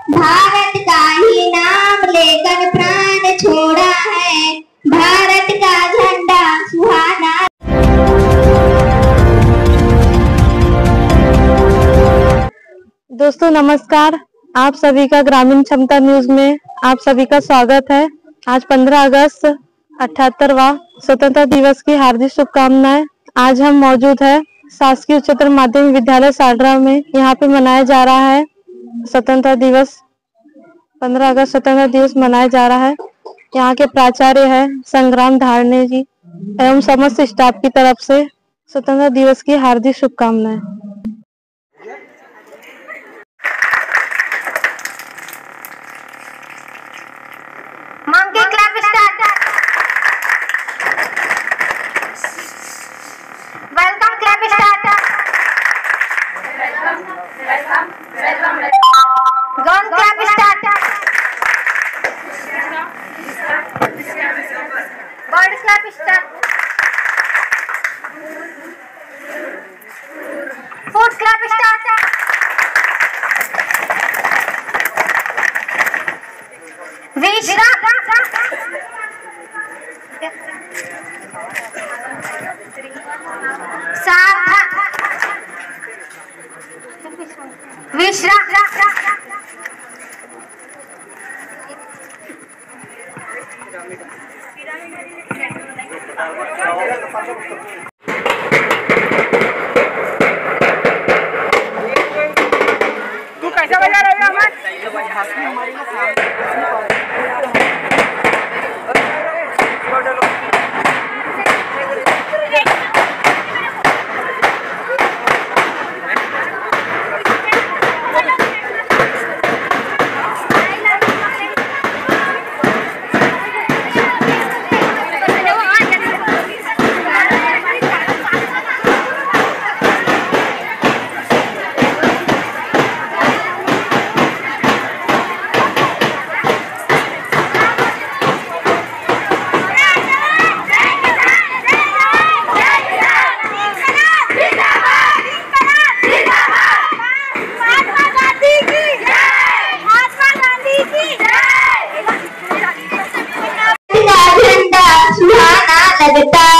भारत का ही नाम लेकर प्राण छोड़ा है, भारत का झंडा सुहाना। दोस्तों नमस्कार, आप सभी का ग्रामीण क्षमता न्यूज में आप सभी का स्वागत है। आज 15 अगस्त 78वां स्वतंत्रता दिवस की हार्दिक शुभकामनाएं। आज हम मौजूद है शासकीय उच्चतर माध्यमिक विद्यालय साडरा में। यहाँ पे मनाया जा रहा है स्वतंत्रता दिवस। 15 अगस्त स्वतंत्रता दिवस मनाया जा रहा है। यहाँ के प्राचार्य है संग्राम धारणे जी एवं समस्त स्टाफ की तरफ से स्वतंत्रता दिवस की हार्दिक शुभकामनाएं। Monkey clap start. Welcome clap start. Gun clap start. Bird clap start. Foot clap start. Vishra. विश्रा तू कैसा बजा रहा है अमन? लगता